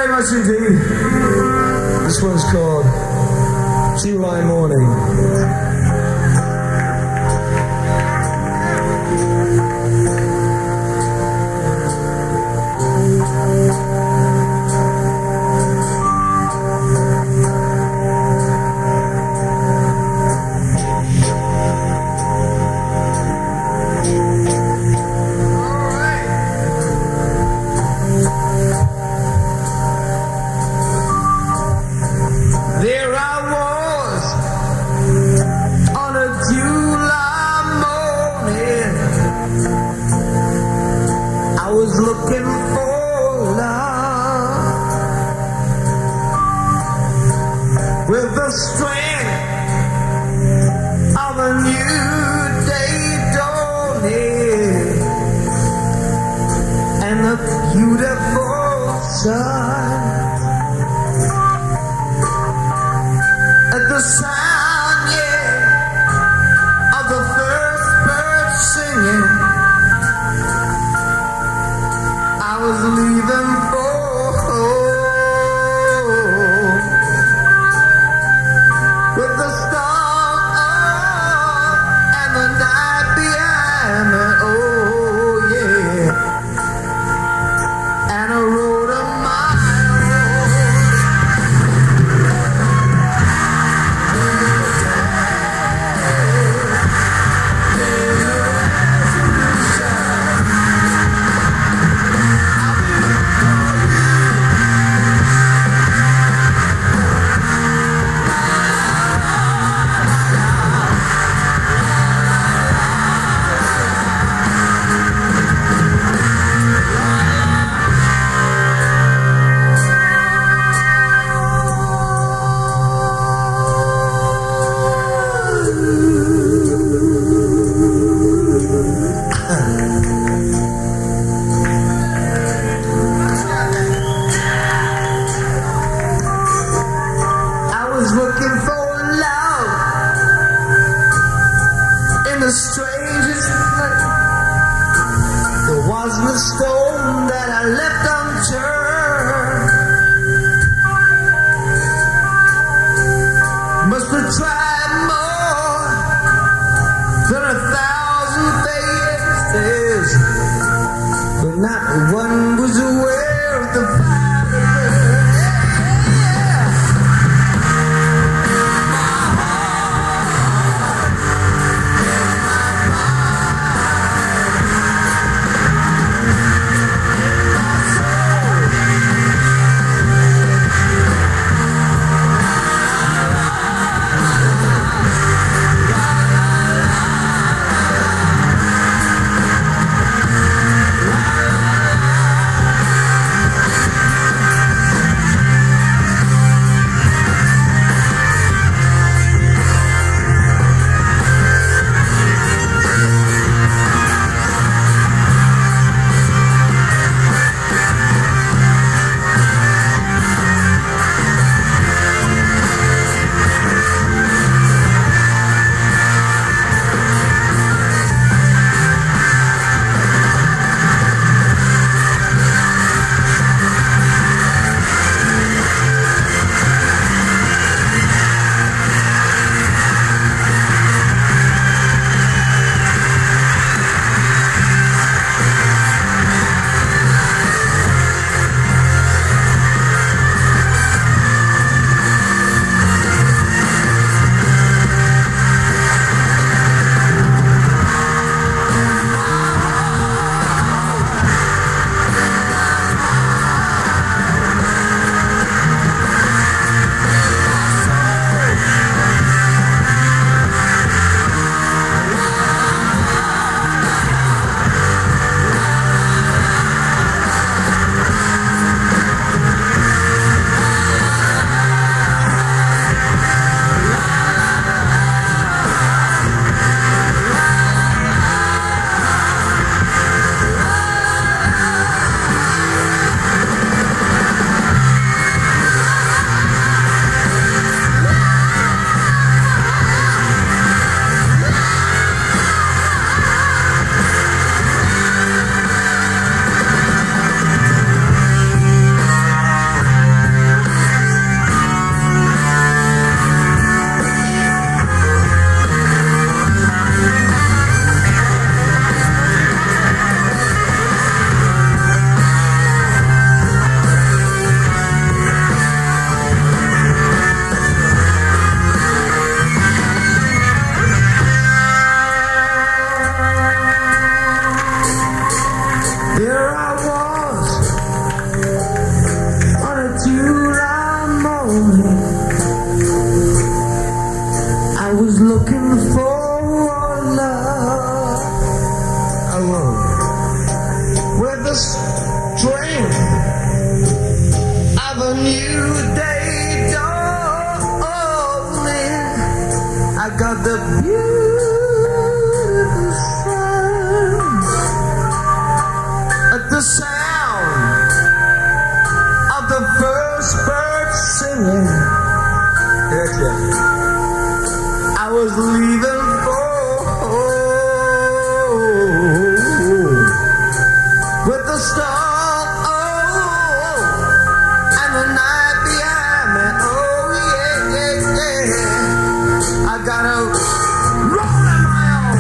very much indeed. This one's called July Morning. Here I was on a July morning. I was looking for love alone with the strength of a new day dawning. I got the beautiful sound of the sound of the first bird singing. I was leaving for home with the star and the night behind me. Oh yeah, yeah, yeah. I gotta roll on my own.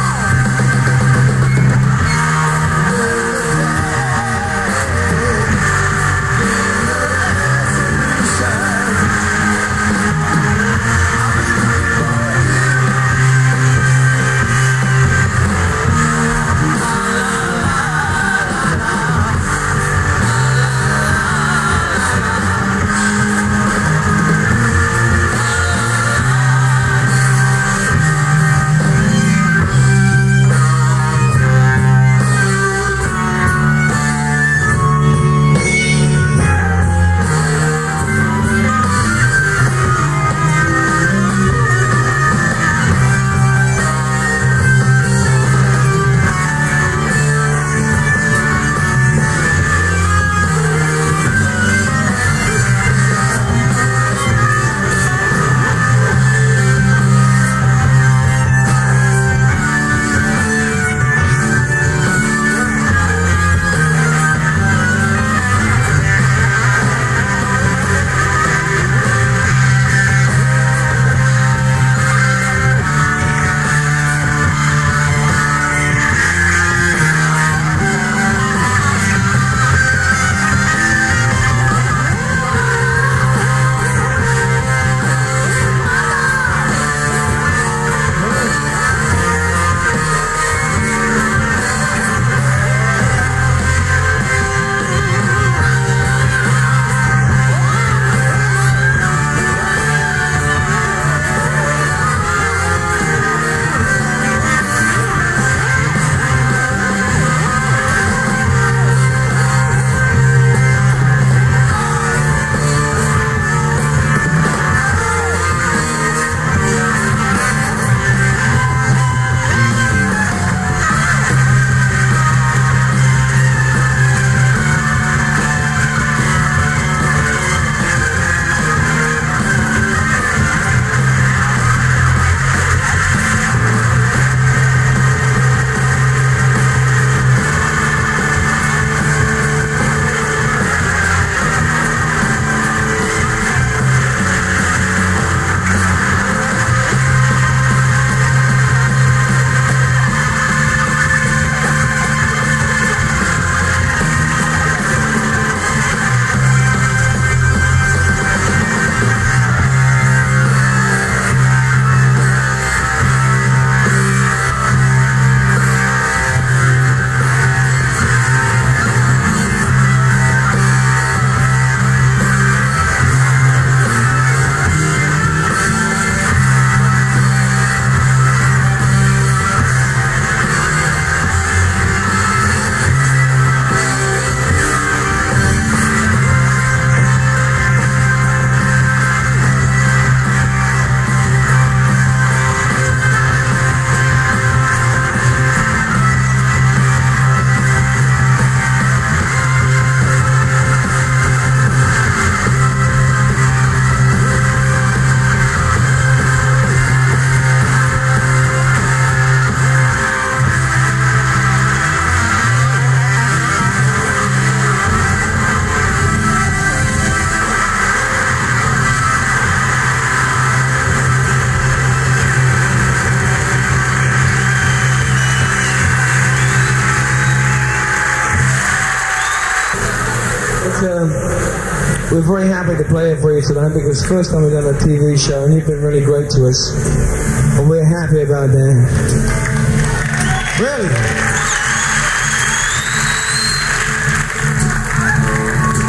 We're very happy to play it for you tonight because it's the first time we've done a TV show and you've been really great to us. And we're happy about that. Really.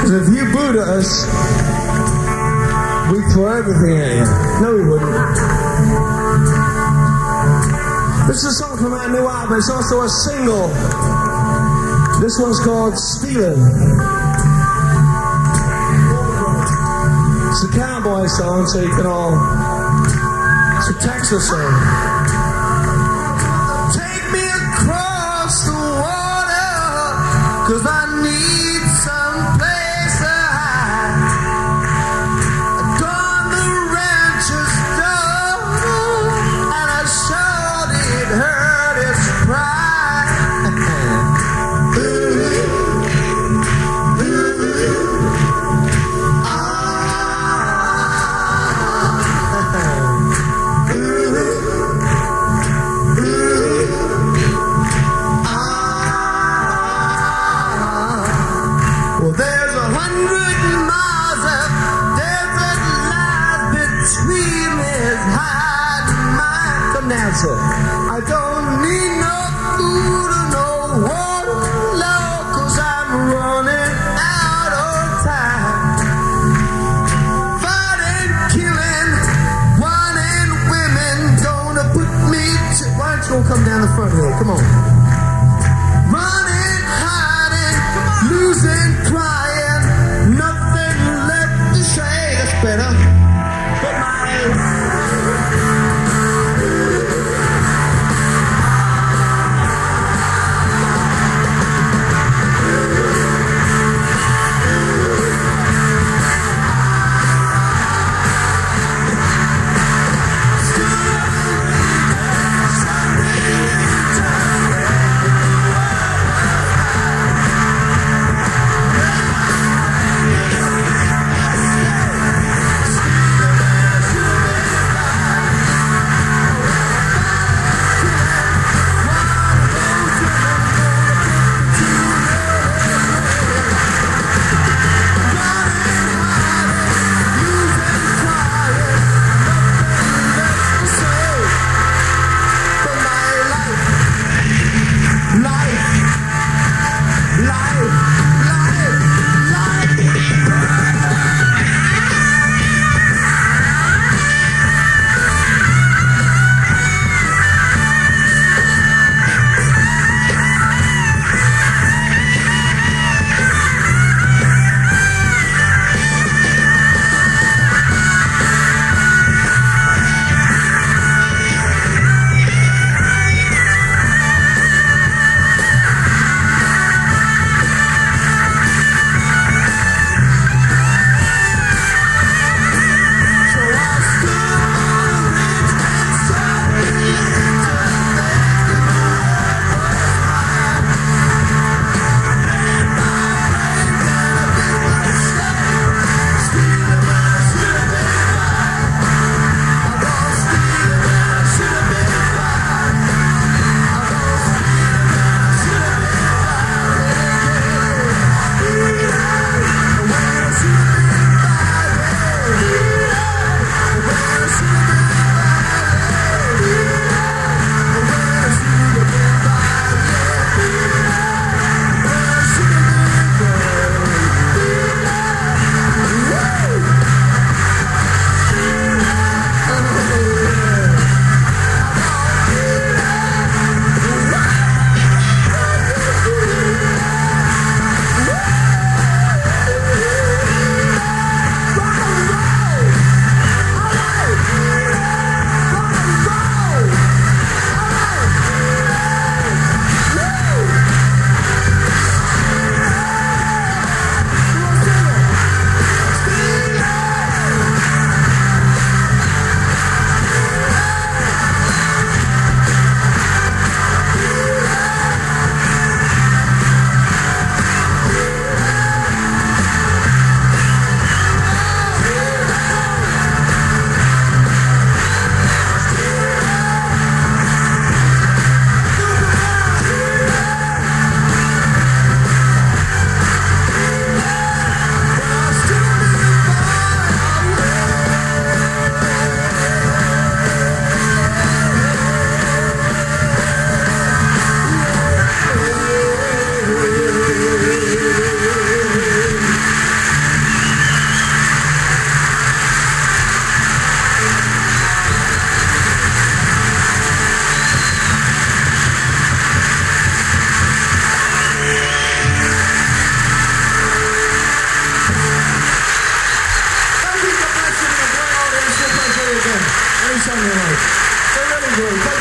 Because if you booed at us, we'd throw everything at you. No, we wouldn't. This is a song from our new album. It's also a single. This one's called Stealin. It's a cowboy song, so you can all... It's a Texas song. Take me across the water, 'cause I need some place to hide. I've gone the rancher's door, and I showed it hurt its pride. Well, there's 100 miles of desert lies between this hide and mine. Come down, sir. I don't need no food or no water, Lord, 'cause I'm running out of time. Fighting, killing, whining women, gonna put me to... Why don't you all come down the front here? Come on. Running, hiding, losing, crying, nothing left to say. That's better. But my...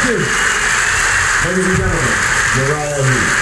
you. Ladies and gentlemen, Uriah Heep.